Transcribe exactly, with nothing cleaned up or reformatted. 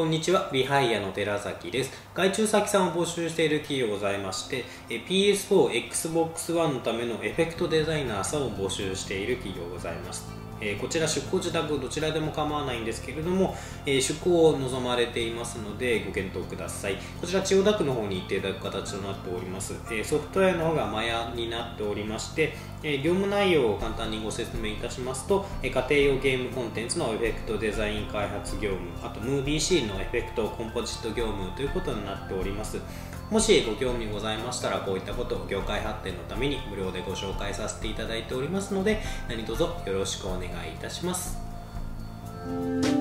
こんにちは、ビハイヤの寺崎です。外注先さんを募集している企業ございまして、ピーエスフォー、エックスボックスワン のためのエフェクトデザイナーさんを募集している企業ございます。こちら出向自宅どちらでも構わないんですけれども、出向を望まれていますのでご検討ください。こちら千代田区の方に行っていただく形となっております。ソフトウェアの方がマヤになっておりまして、業務内容を簡単にご説明いたしますと、家庭用ゲームコンテンツのエフェクトデザイン開発業務、あとムービーシーンのエフェクトコンポジット業務ということになっております。もしご興味ございましたら、こういったことを業界発展のために無料でご紹介させていただいておりますので、何卒よろしくお願いいたします。